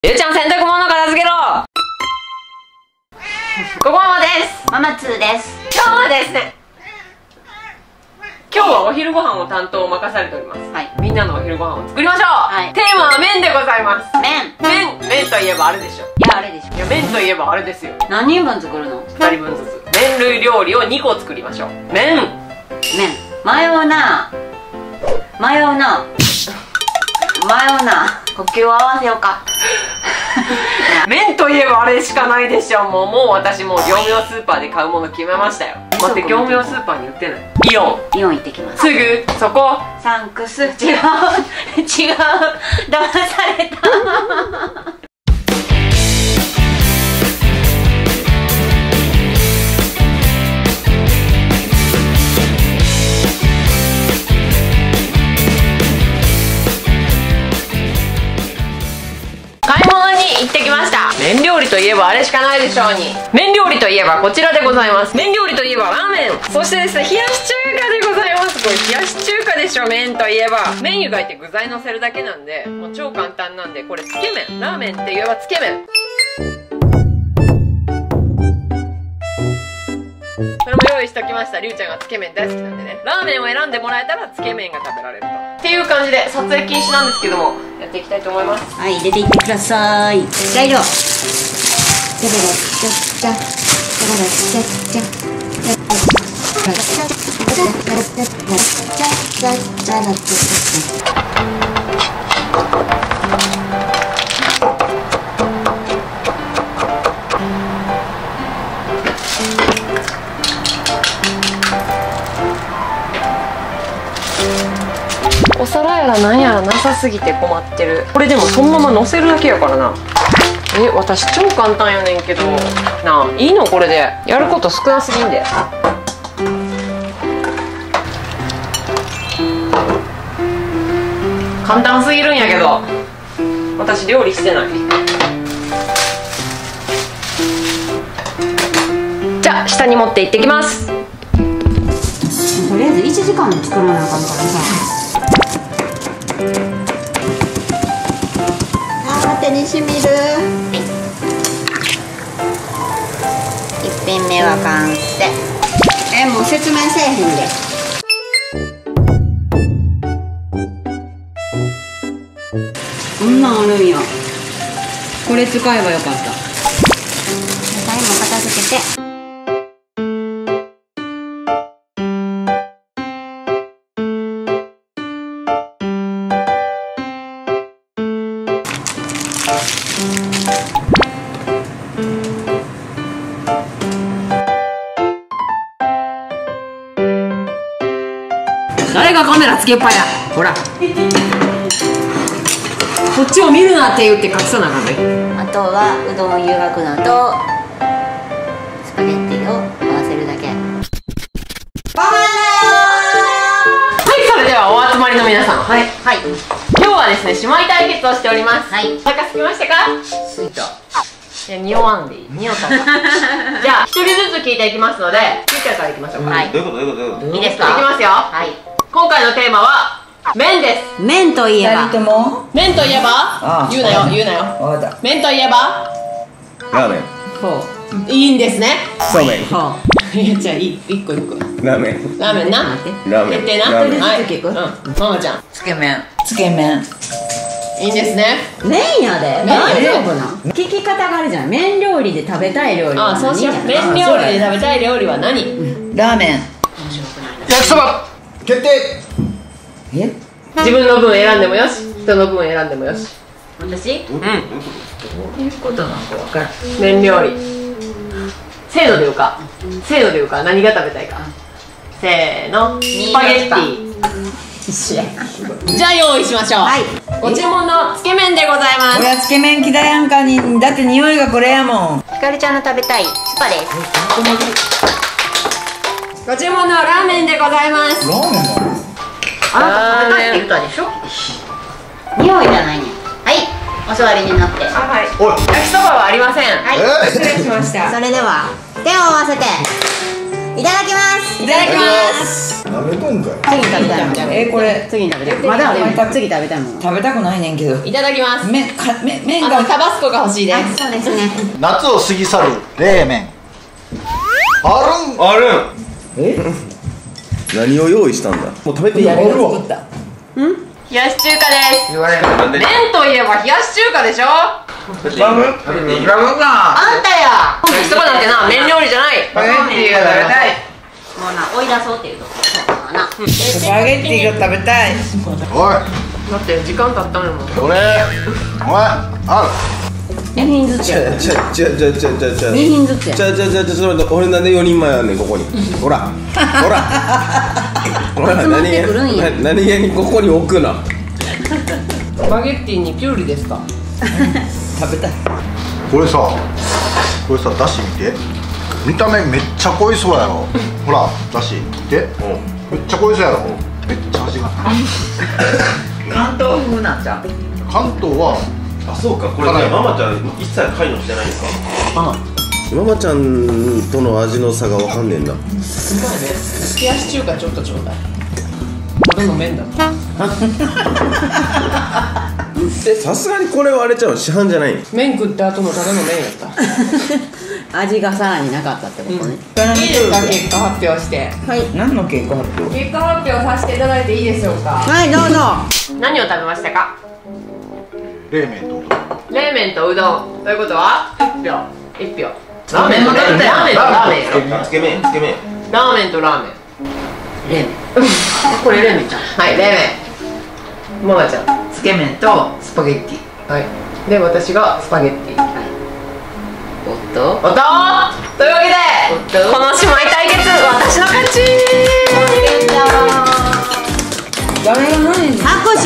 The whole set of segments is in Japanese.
ゆうちゃん洗濯物片付けろ。ここままです。 ママ2です。 今日はですね、今日はお昼ご飯を担当を任されております。はい。みんなのお昼ご飯を作りましょう。はい。テーマは麺でございます。麺といえばあれでしょ。 いや、あれでしょ。 いや、麺といえばあれですよ。 何人分作るの ？2人分ずつ。麺類料理を2個作りましょう。麺迷うな呼吸を合わせようか。 麺といえばあれしかないでしょ。もう私もう業務用スーパーで買うもの決めましたよ。待って、業務用スーパーに売ってない。イオン行ってきます。すぐそこ。 サンクス。違う騙された。 行ってきました。麺料理といえばあれしかないでしょうに。麺料理といえばこちらでございます。麺料理といえばラーメン、そしてですね、冷やし中華でございます。これ冷やし中華でしょ。麺といえば麺湯がいて具材のせるだけなんで、もう超簡単なんで、これつけ麺。ラーメンって言えばつけ麺。それも用意しときました。りゅうちゃんがつけ麺大好きなんでね、ラーメンを選んでもらえたらつけ麺が食べられるとっていう感じで、撮影禁止なんですけどもやっていきたいと思います。 はい、入れていってください。材料、 お皿やらなんやらなさすぎて困ってる。これでもそのまま乗せるだけやからな。私超簡単やねんけどなあ。いいの？これでやること少なすぎんで。簡単すぎるんやけど、私料理してない。じゃあ下に持って行ってきます。 とりあえず1時間で作らなあかんからさ。手にしみる。1品目は完成。もう説明せえへんで。こんなんあるんや。これ使えばよかった。野菜も片付けて。誰がカメラつけっぱや。ほらこっちを見るなって言って隠さなあかんね。あとはうどん湯がくのとスパゲッティを合わせるだけ。はい、 それではお集まりの皆さん、はい、今日はですね、姉妹対決をしております。はい、お腹すきましたか？ すいた。 いや、匂わんでいい。匂ったじゃあ一人ずつ聞いていきますので、ゆうちゃんからいきましょうか。はい、どういうこといいですか？いきますよ。はい、今回のテーマは麺です。麺といえば、麺といえば、言うなよ。麺といえばラーメン。 いいんですね。 そうめん。 じゃあ一個ラーメンな。決定な。はい、ママちゃんつけ麺。いいんですね。 麺やで。大丈夫な。聞き方があるじゃん。麺料理で食べたい料理は何？ そうしよう。麺料理で食べたい料理は何？ ラーメン。 焼きそば決定。 自分の分選んでもよし、人の分選んでもよし。私？どういうことなのか分からん。麺料理せーので言うか何が食べたいか。せーの、スパゲッティ。じゃあ用意しましょう。はい、ご注文のつけ麺でございます。 これはつけ麺きだやんかに。だって匂いがこれやもん。 ひかるちゃんの食べたいスパです。 ご注文のラーメンでございます。 ラーメンだ。 あなた食べたいって言ったでしょ。匂いじゃないね。はい、お座りになって。 はい、焼きそばはありません。はい、失礼しました。 それでは手を合わせていただきます。 いただきます。 なめとんかい。 次に食べたいもん。 これ次に食べたい。まだあるよ。次食べたいもん。 食べたくないねんけど。 いただきます。 麺がタバスコが欲しいです。 そうですね。 夏を過ぎ去る冷麺。 あるん。何を用意したんだ。もう食べていい。 誰が作った？ 冷やし中華です。麺といえば冷やし中華でしょ。あんたや。焼きそばなんてな、麺料理じゃない。スパゲッティが食べたい。 もうな、追い出そうっていうとこそうな。 スパゲッティが食べたい。 おい、 だって時間経ったのもん。 俺、お前、 2品ずつや。2品ずつや。 ちょっと待って、俺なんで4人前やねん、ここに。ほら何気にここに置くな。 スパゲッティにキュウリですか。 食べたい。 これさ、だし見て。見た目めっちゃ濃いそうやろ。ほら、だし見て。めっちゃ濃いそうやろ。めっちゃ味が。 関東風なんちゃう。 関東は。 あ、そうか、これね、ママちゃん一切貝のしてないんですか。ママちゃんとの味の差がわかんねえんだ。 冷やし中華ちょっとちょうだい。ただの麺だもん。 さすがにこれはあれちゃうの、市販じゃない。 麺食った後のただの麺やった。 味がさらになかったってことね。 いいですか、結果発表して。 はい。 何の結果発表？ 結果発表させていただいていいでしょうか。 はい、どうぞ。 何を食べましたか。 冷麺とうどん。 冷麺とうどん。ということは1票。ラーメンとラーメン。 つけ麺。 ラーメンとラーメン。 冷麺。これ冷麺ちゃん。 はい、冷麺。ママちゃん。 つけ麺とスパゲッティ。 はい。で、私がスパゲッティ。 おっと。 というわけで、この姉妹対決、私の勝ち。 誰が何？ 拍手。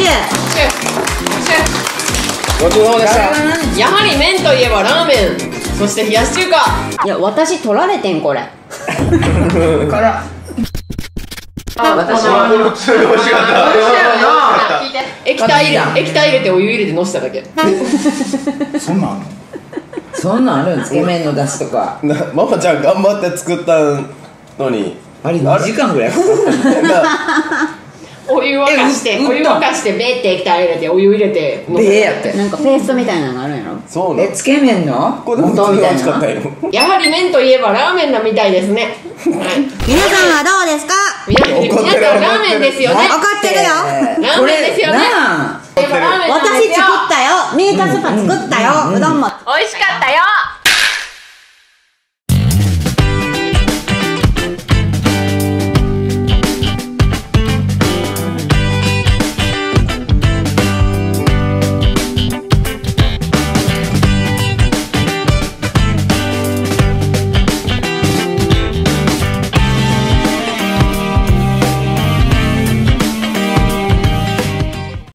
ごちそうさまでした。 やはり麺といえばラーメン、そして冷やし中華。 いや、私取られてんこれ。 から。 私はそれ欲しかった。 聞いて。液体入れてお湯入れてのしただけ。 そんなんあんの？ そんなんあるん？つけ麺の出汁とか。 ママちゃん頑張って作ったのに。 あれ2時間ぐらいかかった。 お湯沸かしてベーって液体入れてお湯入れてベーやって。 なんかペーストみたいなのがあるんやろ。 そうなの。 つけ麺の？ これ本当に美味しかったよ。 やはり麺といえばラーメンなみたいですね。 皆さんはどうですか。 皆さんラーメンですよね。 分かってるよ。 ラーメンですよね。 私作ったよ。ミートスープ作ったよ。うどんも美味しかったよ。